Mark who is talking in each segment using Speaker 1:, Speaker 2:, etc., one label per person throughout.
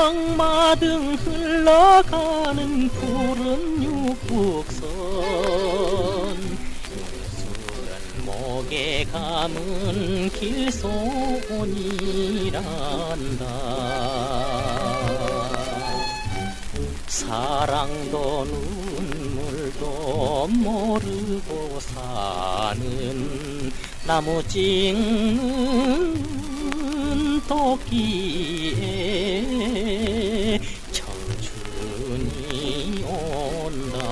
Speaker 1: 악마등 흘러가는 푸른 육북선, 술은 목에 감은 길손이란다. 사랑도 눈물도 모르고 사는 나무 찍는 토끼에 청춘이 온다.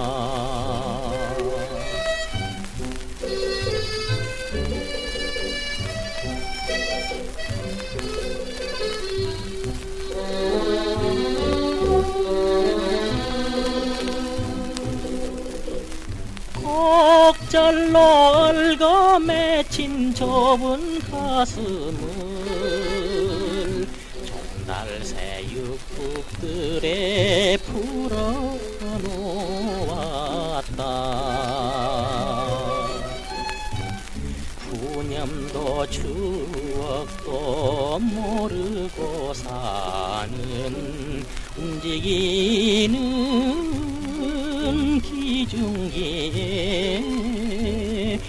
Speaker 1: 꼭절로 얽어 맺힌 좁은 가슴을 종달새 육북들에 풀어놓았다. 푸념도 추억도 모르고 사는 움직이는 기중기에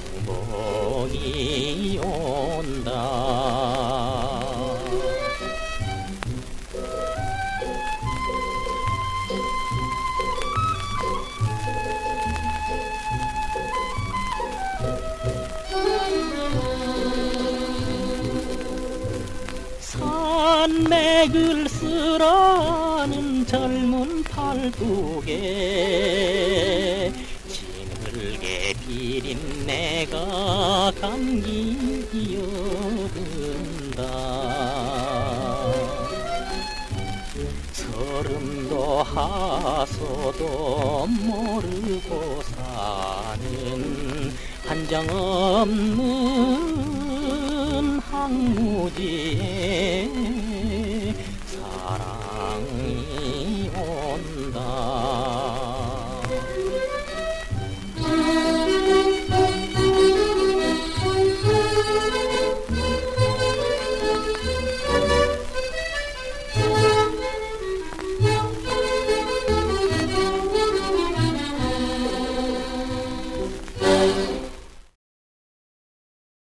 Speaker 1: 행복이 온다. 산맥을 쓸어하는 젊은 팔뚝에 진흙에 비린내가 감기 여른다. 서름도 하소도 모르고 사는 한정없는 항무지에